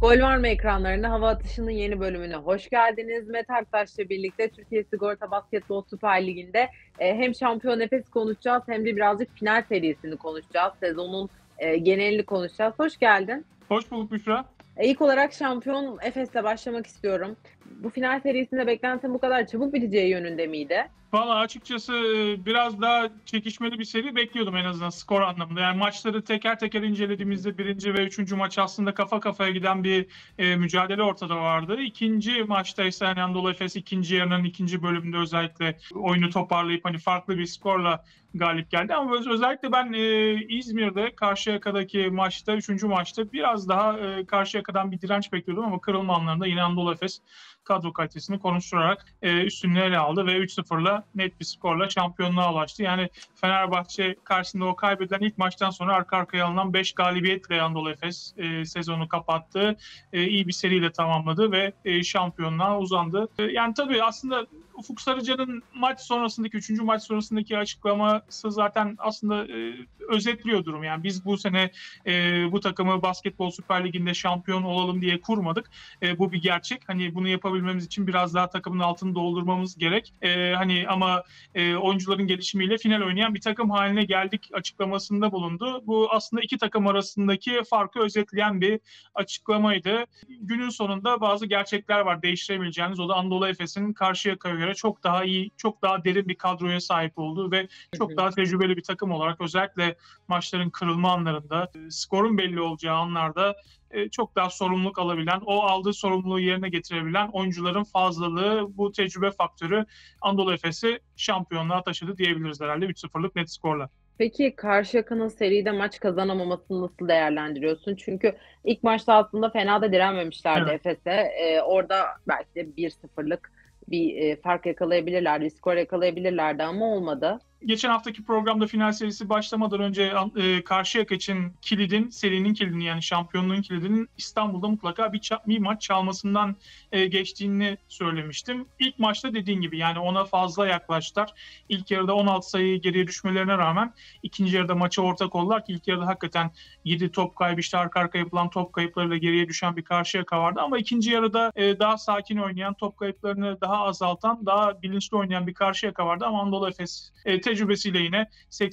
Gol var mı ekranlarına? Hava Atışı'nın yeni bölümüne hoş geldiniz. Mete Aktaş'la birlikte Türkiye Sigorta Basketbol Süper Ligi'nde hem şampiyon Efes'i konuşacağız hem de birazcık final serisini konuşacağız. Sezonun genelini konuşacağız. Hoş geldin. Hoş bulduk Büşra. İlk olarak şampiyon Efes'le başlamak istiyorum. Bu final serisinde beklentin bu kadar çabuk biteceği yönünde miydi? Valla açıkçası biraz daha çekişmeli bir seri bekliyordum en azından skor anlamında. Yani maçları teker teker incelediğimizde birinci ve üçüncü maç aslında kafa kafaya giden bir mücadele ortada vardı. İkinci maçta ise hani Anadolu Efes ikinci yarının ikinci bölümünde özellikle oyunu toparlayıp hani farklı bir skorla galip geldi. Ama özellikle ben İzmir'de Karşıyaka'daki maçta, üçüncü maçta biraz daha Karşıyaka'dan bir direnç bekliyordum ama kırılma anlarında yine Anadolu Efes kadro kalitesini konuşturarak üstünlüğü ele aldı ve 3-0'la net bir skorla şampiyonluğa ulaştı. Yani Fenerbahçe karşısında o kaybedilen ilk maçtan sonra arka arkaya alınan 5 galibiyetle Anadolu Efes sezonu kapattı. İyi bir seriyle tamamladı ve şampiyonluğa uzandı. Yani tabii aslında Ufuk Sarıcan'ın maç sonrasındaki, 3. maç sonrasındaki açıklaması zaten aslında özetliyor durum. Yani biz bu sene bu takımı Basketbol Süper Ligi'nde şampiyon olalım diye kurmadık. Bu bir gerçek. Hani bunu yapabilmemiz için biraz daha takımın altını doldurmamız gerek. Hani ama oyuncuların gelişimiyle final oynayan bir takım haline geldik açıklamasında bulundu. Bu aslında iki takım arasındaki farkı özetleyen bir açıklamaydı. Günün sonunda bazı gerçekler var değiştiremeyeceğiniz. O da Anadolu Efes'in Karşıyaka'ya göre çok daha iyi, çok daha derin bir kadroya sahip olduğu ve çok daha tecrübeli bir takım olarak özellikle maçların kırılma anlarında, skorun belli olacağı anlarda çok daha sorumluluk alabilen, o aldığı sorumluluğu yerine getirebilen oyuncuların fazlalığı, bu tecrübe faktörü Anadolu Efes'i şampiyonluğa taşıdı diyebiliriz herhalde 3-0'lık net skorla. Peki Karşıyaka'nın seride maç kazanamamasını nasıl değerlendiriyorsun? Çünkü ilk maçta aslında fena da direnmemişlerdi Evet. Efes'e. Orada belki de 1-0'lık bir fark yakalayabilirlerdi, bir skor yakalayabilirlerdi ama olmadı. Geçen haftaki programda final serisi başlamadan önce Karşıyaka için serinin kilidini yani şampiyonluğun kilidinin İstanbul'da mutlaka bir maç çalmasından geçtiğini söylemiştim. İlk maçta dediğin gibi yani ona fazla yaklaştılar. İlk yarıda 16 sayı geriye düşmelerine rağmen ikinci yarıda maça ortak oldular ki ilk yarıda hakikaten 7 top kaybı işte arka arka yapılan top kayıplarıyla geriye düşen bir Karşıyaka vardı ama ikinci yarıda daha sakin oynayan, top kayıplarını daha azaltan, daha bilinçli oynayan bir Karşıyaka vardı ama Anadolu Efes tecrübesiyle yine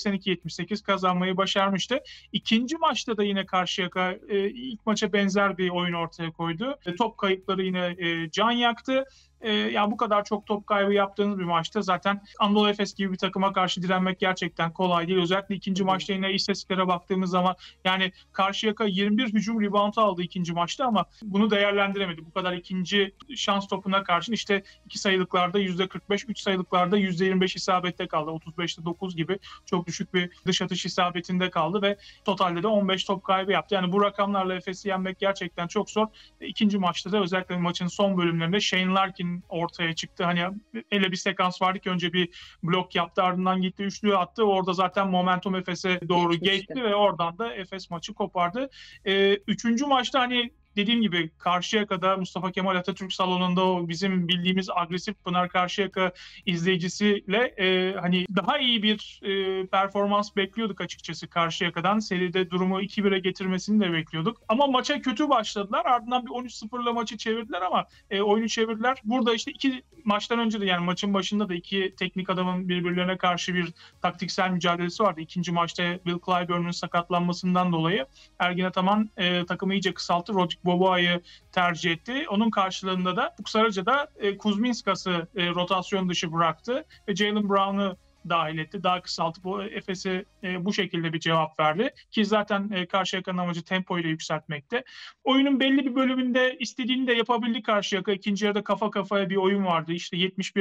82-78 kazanmayı başarmıştı. İkinci maçta da yine Karşıyaka ilk maça benzer bir oyun ortaya koydu. Top kayıpları yine can yaktı. Yani bu kadar çok top kaybı yaptığınız bir maçta zaten Anadolu Efes gibi bir takıma karşı direnmek gerçekten kolay değil. Özellikle ikinci maçta yine istatistiklere baktığımız zaman yani Karşıyaka 21 hücum reboundu aldı ikinci maçta ama bunu değerlendiremedi. Bu kadar ikinci şans topuna karşın işte 2 sayılıklarda %45, 3 sayılıklarda %25 isabette kaldı. 35'te 9 gibi çok düşük bir dış atış isabetinde kaldı ve totalde de 15 top kaybı yaptı. Yani bu rakamlarla Efes'i yenmek gerçekten çok zor. İkinci maçta da özellikle maçın son bölümlerinde Shane Larkin ortaya çıktı. Hani hele bir sekans vardı ki önce bir blok yaptı ardından gitti üçlüğü attı. Orada zaten momentum Efes'e doğru geçti ve oradan da Efes maçı kopardı. Üçüncü maçta hani dediğim gibi Karşıyaka'da Mustafa Kemal Atatürk Salonu'nda o bizim bildiğimiz agresif Pınar Karşıyaka izleyicisiyle hani daha iyi bir performans bekliyorduk açıkçası Karşıyaka'dan. Seride durumu 2-1'e getirmesini de bekliyorduk. Ama maça kötü başladılar. Ardından bir 13-0'la maçı çevirdiler ama oyunu çevirdiler. Burada işte iki maçtan önce de yani maçın başında da iki teknik adamın birbirlerine karşı bir taktiksel mücadelesi vardı. İkinci maçta Will Clyburn'un sakatlanmasından dolayı Ergin Ataman takımı iyice kısalttı. Rodrik Boboa'yı tercih etti. Onun karşılığında da Sarıca da Kuzminskas'ı rotasyon dışı bıraktı ve Jaylen Brown'u dahil etti. Daha kısaltıp Efes'e bu şekilde bir cevap verdi. Ki zaten Karşıyaka'nın amacı tempoyu da yükseltmekte. Oyunun belli bir bölümünde istediğini de yapabildi Karşıyaka. İkinci yarıda kafa kafaya bir oyun vardı. İşte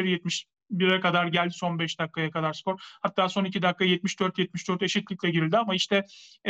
71-71'e kadar geldi son 5 dakikaya kadar skor. Hatta son 2 dakika 74-74 eşitlikle girildi ama işte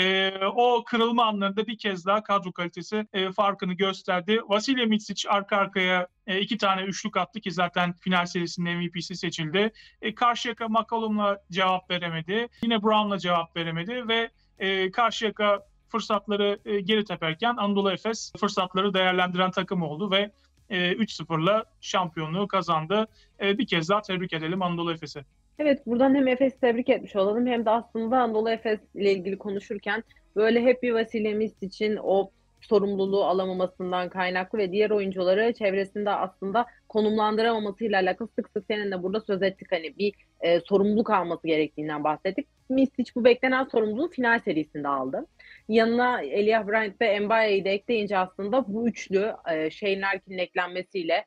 o kırılma anlarında bir kez daha kadro kalitesi farkını gösterdi. Vasilya Micic arka arkaya 2 tane üçlük attı ki zaten final serisinin MVP'si seçildi. Karşıyaka McCollum'la cevap veremedi. Yine Brown'la cevap veremedi ve Karşıyaka fırsatları geri teperken Anadolu Efes fırsatları değerlendiren takım oldu ve 3-0'la şampiyonluğu kazandı. Bir kez daha tebrik edelim Anadolu Efes'e. Evet, buradan hem Efes'i tebrik etmiş olalım hem de aslında Anadolu Efes ile ilgili konuşurken böyle hep bir Vasilya için o sorumluluğu alamamasından kaynaklı ve diğer oyuncuları çevresinde aslında konumlandıramamasıyla alakalı sık sık seninle burada söz ettik. Hani bir sorumluluk alması gerektiğinden bahsettik. Misic bu beklenen sorumluluğu final serisinde aldı. Yanına Elijah Bryant ve Mbaye'yi de ekleyince aslında bu üçlü Shane Larkin'in eklenmesiyle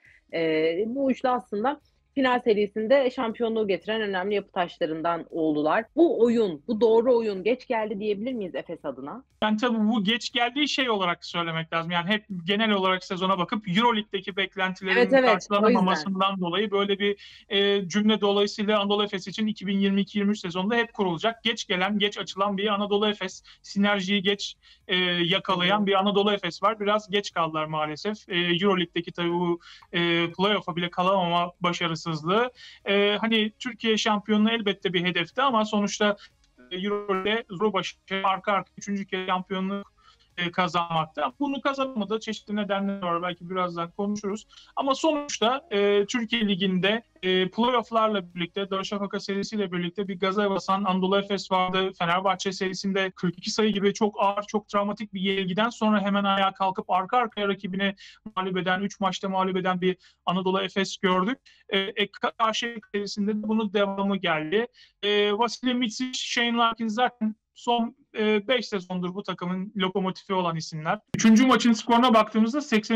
bu üçlü aslında final serisinde şampiyonluğu getiren önemli yapı taşlarından oldular. Bu oyun, bu doğru oyun geç geldi diyebilir miyiz Efes adına? Yani tabii bu geç geldiği şey olarak söylemek lazım. Yani hep genel olarak sezona bakıp EuroLeague'deki beklentilerin karşılanamamasından dolayı böyle bir cümle dolayısıyla Anadolu Efes için 2022-23 sezonunda hep kurulacak. Geç gelen, geç açılan bir Anadolu Efes, sinerjiyi geç yakalayan bir Anadolu Efes var. Biraz geç kaldılar maalesef. EuroLeague'deki tabii bu playoff'a bile kalamama başarısızlığı. Hani Türkiye şampiyonluğu elbette bir hedefti ama sonuçta Euroleague'de zor başarı arka 3. kez şampiyonluk kazanmakta. Bunu kazanamadı. Çeşitli nedenler var. Belki birazdan konuşuruz. Ama sonuçta Türkiye Ligi'nde playoff'larla birlikte, Darüşşafaka serisiyle birlikte bir gaza basan Anadolu Efes vardı. Fenerbahçe serisinde 42 sayı gibi çok ağır, çok travmatik bir yenilgiden sonra hemen ayağa kalkıp arka arkaya rakibini mağlup eden, 3 maçta mağlup eden bir Anadolu Efes gördük. Karşıyaka serisinde de bunun devamı geldi. Vasilij Micić, Shane Larkin zaten son 5 sezondur bu takımın lokomotifi olan isimler. 3. maçın skoruna baktığımızda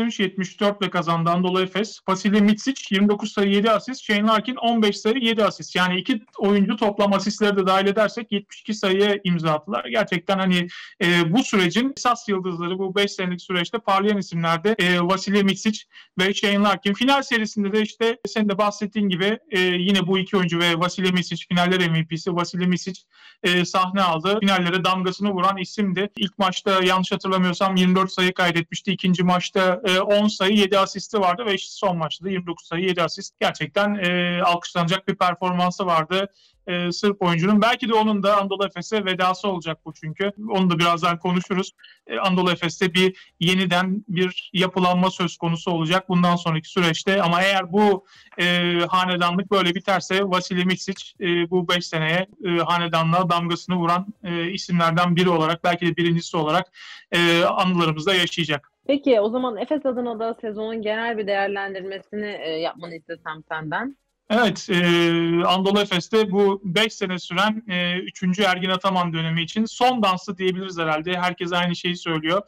83-74 ile kazandı Anadolu Efes. Vasilij Micić 29 sayı 7 asist, Shane Larkin 15 sayı 7 asist. Yani iki oyuncu toplam asistleri de dahil edersek 72 sayıya imza attılar. Gerçekten hani bu sürecin esas yıldızları bu 5 senelik süreçte parlayan isimlerde Vasilij Micić ve Shane Larkin. Final serisinde de işte senin de bahsettiğin gibi yine bu iki oyuncu ve Vasilij Micić finaller MVP'si Vasilij Micić sahne aldı. Finallere damgasını vuran isimdi. İlk maçta yanlış hatırlamıyorsam 24 sayı kaydetmişti. İkinci maçta 10 sayı 7 asisti vardı ve işte son maçta da 29 sayı 7 asist. Gerçekten alkışlanacak bir performansı vardı. Sırp oyuncunun. Belki de onun da Anadolu Efes'e vedası olacak bu çünkü. Onu da birazdan konuşuruz. Anadolu Efes'te yeniden bir yapılanma söz konusu olacak bundan sonraki süreçte. Ama eğer bu hanedanlık böyle biterse Vasilij Micić bu 5 seneye hanedanlığa damgasını vuran isimlerden biri olarak, belki de birincisi olarak anılarımızda yaşayacak. Peki o zaman Efes adına da sezonun genel bir değerlendirmesini yapmanı istesem senden. Evet, Anadolu Efes'te bu 5 sene süren 3. Ergin Ataman dönemi için son dansı diyebiliriz herhalde. Herkes aynı şeyi söylüyor.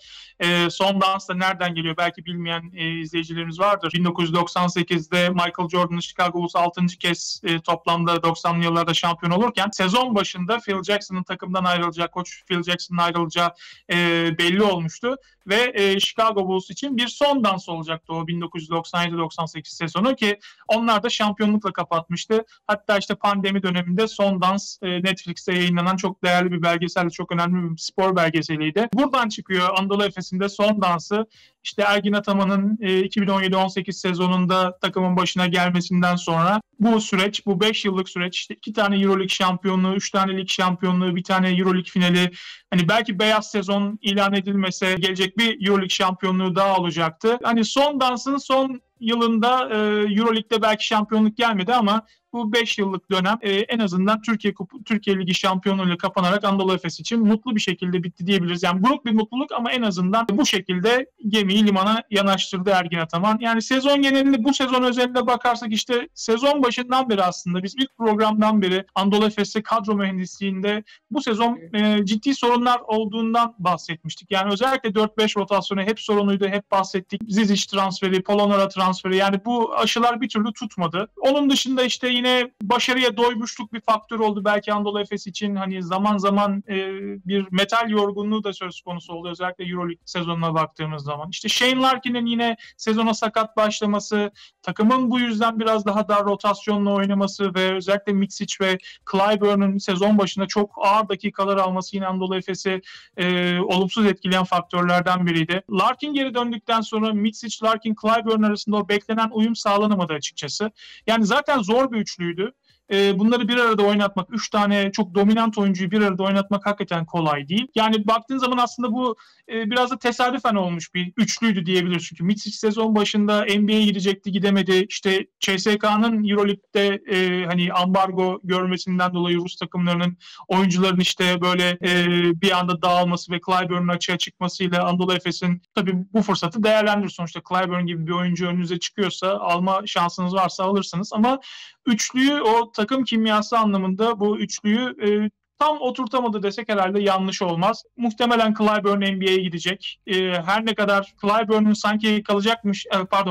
Son dans da nereden geliyor? Belki bilmeyen izleyicilerimiz vardır. 1998'de Michael Jordan'ın Chicago Bulls 6. kez toplamda 90'lı yıllarda şampiyon olurken sezon başında Phil Jackson'ın takımdan ayrılacağı, koç Phil Jackson'ın ayrılacağı belli olmuştu. Ve Chicago Bulls için bir son dans olacaktı o 1997-98 sezonu ki onlar da şampiyonlukla kapatmıştı. Hatta işte pandemi döneminde Son Dans Netflix'te yayınlanan çok değerli bir belgesel, çok önemli bir spor belgeseliydi. Buradan çıkıyor Anadolu Efes'in de Son Dans'ı. İşte Ergin Ataman'ın 2017-18 sezonunda takımın başına gelmesinden sonra bu süreç, bu 5 yıllık süreç, işte 2 tane EuroLeague şampiyonluğu, 3 tane lig şampiyonluğu, bir tane EuroLeague finali, hani belki beyaz sezon ilan edilmese gelecek bir EuroLeague şampiyonluğu daha olacaktı. Hani Son Dans'ın son yılında EuroLeague'de belki şampiyonluk gelmedi ama bu 5 yıllık dönem en azından Türkiye Ligi şampiyonluğuyla kapanarak Anadolu Efes için mutlu bir şekilde bitti diyebiliriz. Yani buruk bir mutluluk ama en azından bu şekilde gemiyi limana yanaştırdı Ergin Ataman. Yani sezon genelinde, bu sezon özelinde bakarsak işte sezon başından beri aslında biz ilk programdan beri Anadolu Efes'te kadro mühendisliğinde bu sezon ciddi sorunlar olduğundan bahsetmiştik. Yani özellikle 4-5 rotasyonu hep sorunuydu, hep bahsettik. Zizic transferi, Polonara transferi, yani bu aşılar bir türlü tutmadı. Onun dışında işte yine başarıya doymuşluk bir faktör oldu belki Anadolu Efes için. Hani zaman zaman bir metal yorgunluğu da söz konusu oldu. Özellikle EuroLeague sezonuna baktığımız zaman. İşte Shane Larkin'in yine sezona sakat başlaması, takımın bu yüzden biraz daha dar rotasyonla oynaması ve özellikle Micić ve Clyburn'un sezon başında çok ağır dakikalar alması yine Anadolu Efes'i olumsuz etkileyen faktörlerden biriydi. Larkin geri döndükten sonra Micić, Larkin, Clyburn arasında o beklenen uyum sağlanamadı açıkçası. Yani zaten zor bir üçlüydü. bunları bir arada oynatmak, 3 tane çok dominant oyuncuyu bir arada oynatmak hakikaten kolay değil. Yani baktığın zaman aslında bu biraz da tesadüfen olmuş bir üçlüydü diyebiliriz. Çünkü Micic sezon başında NBA'ye gidecekti, gidemedi. İşte CSK'nın Euroleague'de hani ambargo görmesinden dolayı Rus takımlarının oyuncuların işte böyle bir anda dağılması ve Clyburn'un açığa çıkmasıyla Anadolu Efes'in tabii bu fırsatı değerlendirir. Sonuçta Clyburn gibi bir oyuncu önünüze çıkıyorsa alma şansınız varsa alırsınız. Ama üçlüyü, o takım kimyası anlamında bu üçlüyü tam oturtamadı desek herhalde yanlış olmaz. Muhtemelen Clyburn NBA'ye gidecek. Her ne kadar Clyburn'un sanki kalacakmış,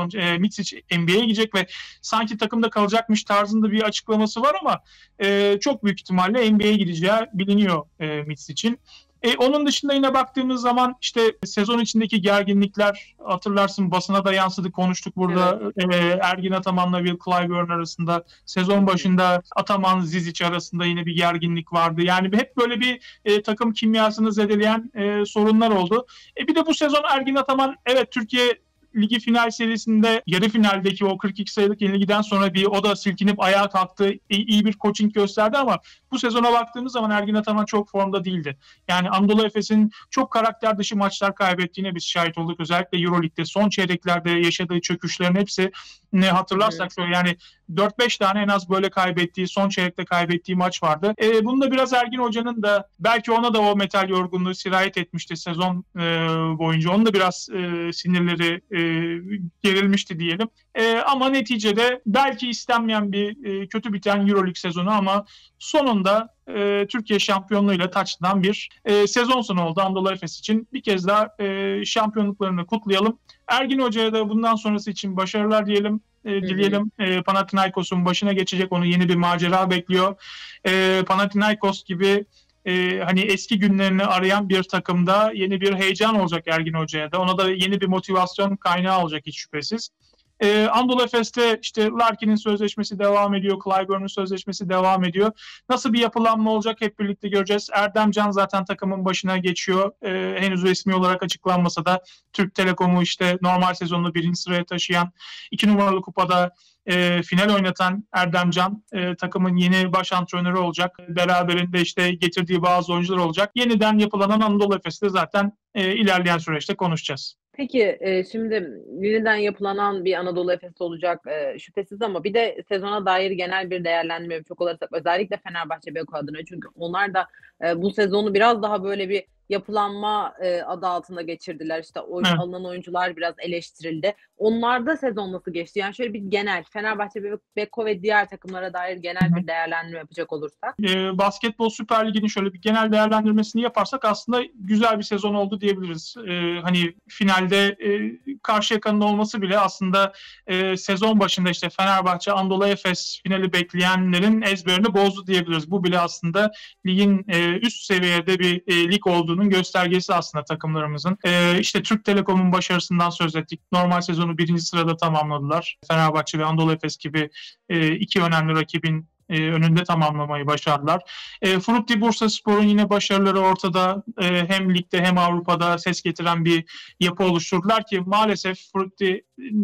Micic NBA'ye gidecek ve sanki takımda kalacakmış tarzında bir açıklaması var ama çok büyük ihtimalle NBA'ye gideceği biliniyor Micic'in. Onun dışında yine baktığımız zaman işte sezon içindeki gerginlikler, hatırlarsın basına da yansıdı, konuştuk burada. Evet. Ergin Ataman'la Will Clyburn arasında, sezon başında Ataman Zizic arasında yine bir gerginlik vardı. Yani hep böyle bir takım kimyasını zedeleyen sorunlar oldu. Bir de bu sezon Ergin Ataman, evet, Türkiye Ligi final serisinde yarı finaldeki o 42 sayılık yenilgiden sonra o da silkinip ayağa kalktı. İyi bir coaching gösterdi ama bu sezona baktığımız zaman Ergin Ataman çok formda değildi. Yani Anadolu Efes'in çok karakter dışı maçlar kaybettiğine biz şahit olduk. Özellikle Euroleague'de son çeyreklerde yaşadığı çöküşlerin hepsi, ne hatırlarsak şöyle yani 4-5 tane en az böyle kaybettiği, son çeyrekte kaybettiği maç vardı. Bunda biraz Ergin Hoca'nın da belki ona da o metal yorgunluğu sirayet etmişti sezon boyunca. Onun da biraz sinirleri gerilmişti diyelim. Ama neticede belki istenmeyen bir kötü biten Euroleague sezonu ama sonunda Türkiye şampiyonluğuyla taçlanan bir sezon sonu oldu Anadolu Efes için. Bir kez daha şampiyonluklarını kutlayalım. Ergin Hoca'ya da bundan sonrası için başarılar diyelim. Dileyelim. Panathinaikos'un başına geçecek, onu yeni bir macera bekliyor. Panathinaikos gibi hani eski günlerini arayan bir takımda yeni bir heyecan olacak Ergin Hoca'ya da. Ona da yeni bir motivasyon kaynağı olacak hiç şüphesiz. Anadolu Efes'te işte Larkin'in sözleşmesi devam ediyor, Clyburn'un sözleşmesi devam ediyor. Nasıl bir yapılanma olacak hep birlikte göreceğiz. Erdem Can zaten takımın başına geçiyor. Henüz resmi olarak açıklanmasa da Türk Telekom'u işte normal sezonunu 1. sıraya taşıyan, 2 numaralı kupada final oynatan Erdem Can takımın yeni baş antrenörü olacak. Beraberinde işte getirdiği bazı oyuncular olacak. Yeniden yapılanan Anadolu Efes'te zaten ilerleyen süreçte konuşacağız. Peki şimdi yeniden yapılanan bir Anadolu Efes olacak şüphesiz ama bir de sezona dair genel bir değerlendirme yapacak olursak özellikle Fenerbahçe Beko adına, çünkü onlar da bu sezonu biraz daha böyle bir yapılanma adı altında geçirdiler. İşte alınan oyuncular biraz eleştirildi. Onlarda sezon nasıl geçti? Yani şöyle bir genel Fenerbahçe Beko ve diğer takımlara dair genel bir değerlendirme yapacak olursak. Basketbol Süper Ligi'nin şöyle bir genel değerlendirmesini yaparsak aslında güzel bir sezon oldu diyebiliriz. Hani finalde Karşıyaka'nın olması bile aslında sezon başında işte Fenerbahçe, Anadolu Efes finali bekleyenlerin ezberini bozdu diyebiliriz. Bu bile aslında ligin üst seviyede bir lig olduğunun göstergesi aslında takımlarımızın. İşte Türk Telekom'un başarısından söz ettik. Normal sezonu 1. sırada tamamladılar. Fenerbahçe ve Anadolu Efes gibi iki önemli rakibin önünde tamamlamayı başardılar. Frutti Bursaspor'un yine başarıları ortada. Hem ligde hem Avrupa'da ses getiren bir yapı oluşturdular ki maalesef Frutti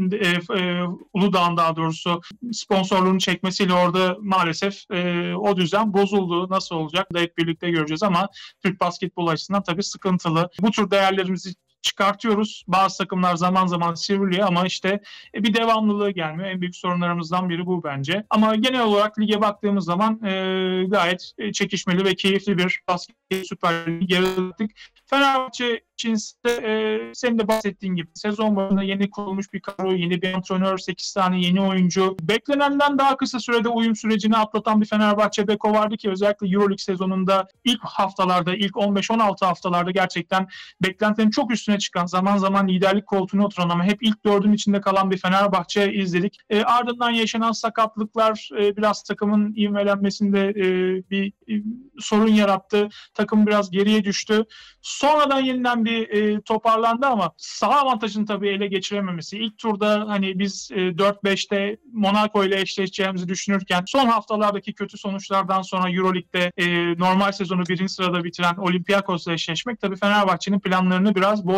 Uludağ'ın daha doğrusu sponsorluğunu çekmesiyle orada maalesef o düzen bozuldu. Nasıl olacak da hep birlikte göreceğiz ama Türk basketbol açısından tabii sıkıntılı. Bu tür değerlerimizi çıkartıyoruz. Bazı takımlar zaman zaman sivriliyor ama işte bir devamlılığı gelmiyor. En büyük sorunlarımızdan biri bu bence. Ama genel olarak lige baktığımız zaman gayet çekişmeli ve keyifli bir basket Süper Lig yarattık. Fenerbahçe için senin de bahsettiğin gibi sezon başında yeni kurulmuş bir kadro, yeni bir antrenör, 8 tane yeni oyuncu. Beklenenden daha kısa sürede uyum sürecini atlatan bir Fenerbahçe Beko vardı ki özellikle Euroleague sezonunda ilk haftalarda, ilk 15-16 haftalarda gerçekten beklentilerin çok üstüne çıkan, zaman zaman liderlik koltuğuna oturan ama hep ilk 4'ün içinde kalan bir Fenerbahçe izledik. Ardından yaşanan sakatlıklar biraz takımın ivmelenmesinde bir sorun yarattı. Takım biraz geriye düştü. Sonradan yeniden bir toparlandı ama saha avantajını tabii ele geçirememesi. İlk turda hani biz 4-5'te Monaco ile eşleşeceğimizi düşünürken son haftalardaki kötü sonuçlardan sonra Euroleague'de normal sezonu 1. sırada bitiren Olympiakos'la eşleşmek tabii Fenerbahçe'nin planlarını biraz bozdu.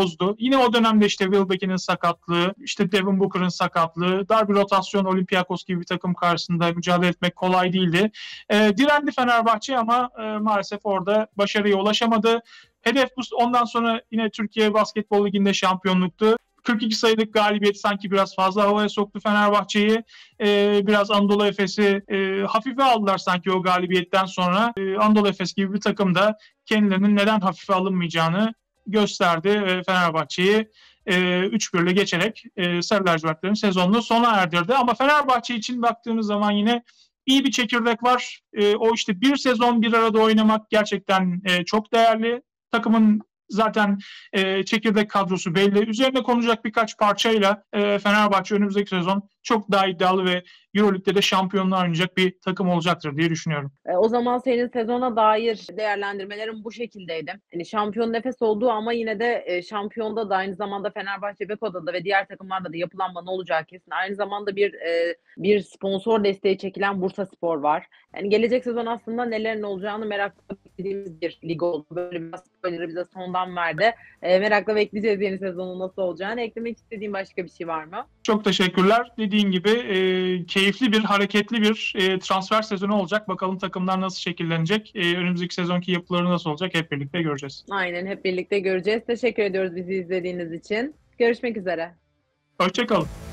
bozdu. Yine o dönemde işte Wilbeck'in sakatlığı, işte Devin Booker'ın sakatlığı, dar bir rotasyon Olympiakos gibi bir takım karşısında mücadele etmek kolay değildi. Direndi Fenerbahçe ama maalesef orada başarıya ulaşamadı. Hedef ondan sonra yine Türkiye Basketbol Ligi'nde şampiyonluktu. 42 sayılık galibiyet sanki biraz fazla havaya soktu Fenerbahçe'yi. Biraz Anadolu Efes'i hafife aldılar sanki o galibiyetten sonra. Anadolu Efes gibi bir takım da kendilerinin neden hafife alınmayacağını gösterdi ve Fenerbahçe'yi 3-1'le geçerek Sarı Lacivertlerin sezonunu sona erdirdi. Ama Fenerbahçe için baktığımız zaman yine iyi bir çekirdek var. O işte bir sezon bir arada oynamak gerçekten çok değerli. Takımın zaten çekirdek kadrosu belli. Üzerine konacak birkaç parçayla Fenerbahçe önümüzdeki sezon çok daha iddialı ve Euroleague'de de şampiyonluğa oynayacak bir takım olacaktır diye düşünüyorum. O zaman senin sezona dair değerlendirmelerin bu şekildeydi. Hani şampiyon nefes olduğu ama yine de şampiyonda da aynı zamanda Fenerbahçe, Beko'da da ve diğer takımlarda da yapılanma ne olacağı kesin. Aynı zamanda bir sponsor desteği çekilen Bursaspor var. Yani gelecek sezon aslında nelerin olacağını merakla beklediğimiz bir lig oldu. Böyle biraz spoiler'ı bize sondan verdi. Merakla bekleyeceğiz yeni sezonun nasıl olacağını. Eklemek istediğin başka bir şey var mı? Çok teşekkürler. Dediğin gibi keyifli bir, hareketli bir transfer sezonu olacak. Bakalım takımlar nasıl şekillenecek? Önümüzdeki sezonki yapıları nasıl olacak? Hep birlikte göreceğiz. Aynen, hep birlikte göreceğiz. Teşekkür ediyoruz bizi izlediğiniz için. Görüşmek üzere. Hoşça kalın.